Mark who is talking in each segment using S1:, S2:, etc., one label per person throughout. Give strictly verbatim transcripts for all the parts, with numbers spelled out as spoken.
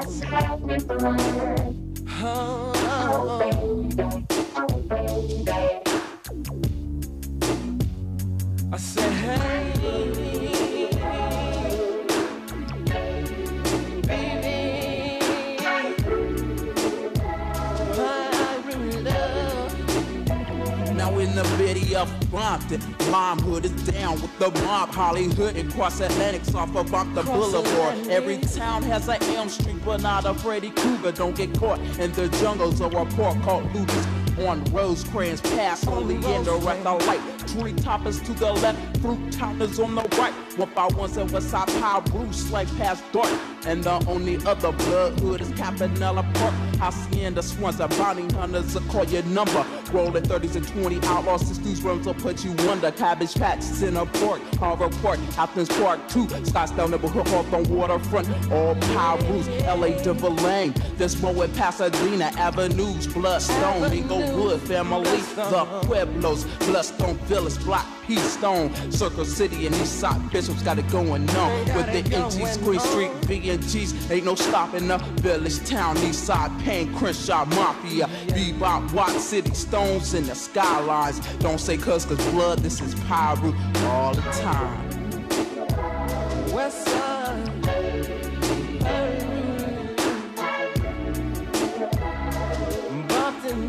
S1: What's happening, blood? Oh, oh, baby, oh, baby. I said, hey, baby, I really love. Now in the video Brompton, Lime Hood is down with the mob. Hollywood and Cross Atlantic's off of Bumpton Boulevard. Every town has an Elm Street, but not a Freddy Krueger. Don't get caught in the jungles or a park called Lucas. On Rosecrans Pass, only in the red light. Tree toppers to the left, fruit toppers on the right. One by ones at Westside Power, Bruce like past dark. And the only other blood hood is Campanella Park. Hacienda Swans, the bounty hunters will call your number. Rolling thirties and twenty outlaws, sixties rooms will put you under. Cabbage Patch, Center Park, Harbor Park, Athens Park two, Scottsdale neighborhood, Hawthorne Waterfront, all Power Bruce, L A Denver Lane. This road with Pasadena Avenues, Bloodstone, Inglewood, Family, the Pueblos, Bloodstone Village, Block, P-Stone, Circle City, and Eastside Bishops got it going on. With the N G Green Street, V and G's, ain't no stopping the Village Town, Eastside, Payne, Crenshaw, Mafia, Bebop, Watt City, Stones, and the Skylines. Don't say cuz, cause blood, this is Pyro all the time. Westside, Bumpton,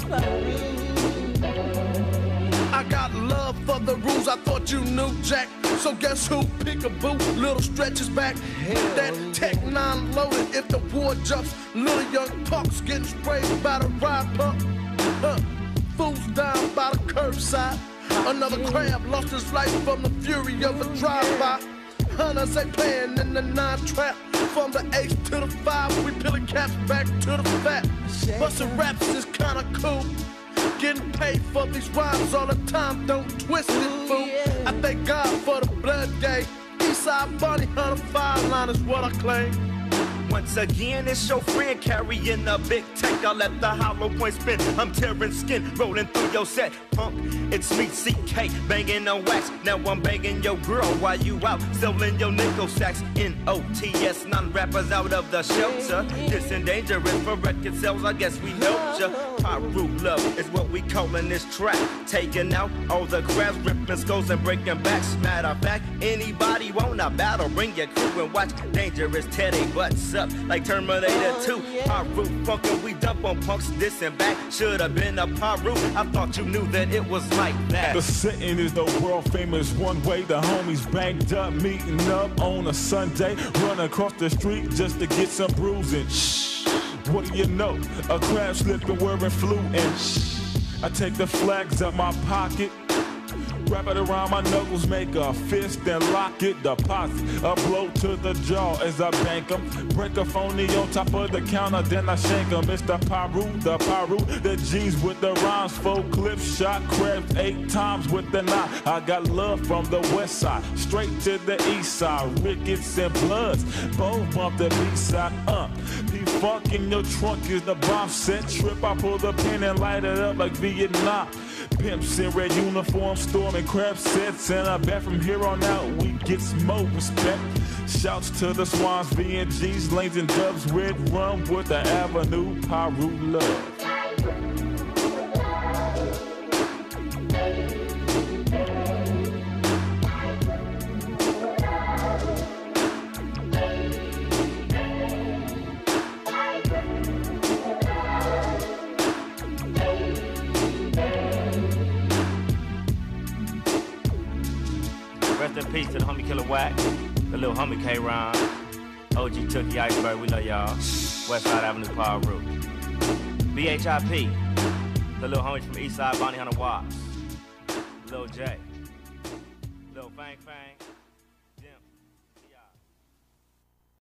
S2: I got love for the rules, I thought you knew, Jack. So guess who? Peekaboo, little stretches back. Hell that Tech nine loaded, if the war jumps. Little young punks getting sprayed by the ride pump. Huh. Fools down by the curbside. Another crab lost his life from the fury of a drive-by. Hunters ain't playing in the nine trap. From the H to the five, we peeling caps back to the fat. Bustin' raps is kinda cool. Getting paid for these rhymes all the time, don't twist it, fool. I thank God for the blood day. Eastside Bonnie Hunter five line is what I claim.
S3: Once again, it's your friend carrying a big tech. I let the hollow point spin. I'm tearing skin, rolling through your set. Punk, it's me, C K, banging on wax. Now I'm banging your girl while you out selling your nickel sacks. N O T S, non-rappers out of the shelter. This and dangerous for record sales, I guess we know ya. Pyro love is what we callin' this track. Taking out all the crabs, ripping skulls and breaking backs. Matter of fact, anybody wanna battle, bring your crew and watch Dangerous Teddy butts up like Terminator two. Pyro funkin', we dump on punks, this and back. Should've been a Pyro, I thought you knew that it was like that.
S4: The setting is the world famous one way. The homies banked up, meeting up on a Sunday. Run across the street just to get some bruising. Shh, what do you know? A crab slipping wearing flu and shh. I take the flags out my pocket, wrap it around my knuckles, make a fist and lock it. Deposit a blow to the jaw as I bank 'em. Break a phony on top of the counter, then I shank 'em. It's the Pyro, the Pyro, the G's with the rhymes. Four clips, shot crabs eight times with the nine. I got love from the west side, straight to the east side. Rickets and Bloods, both bump the B side. Uh, P-Funk in your trunk is the bomb set. Trip, I pull the pin and light it up like Vietnam. Pimps in red uniforms, storming crab sets, and I bet from here on out we get some more respect. Shouts to the Swans, V and G's, lanes and dubs, red rum with the Avenue, Pyro love.
S3: Rest in peace to the homie Killer Wack, the little homie K-Ron, O G Tookie Iceberg, we love y'all. Westside Avenue Pyro. B H I P, the little homie from Eastside Bonnie Hunter Watts. Lil J, Lil Fang Fang.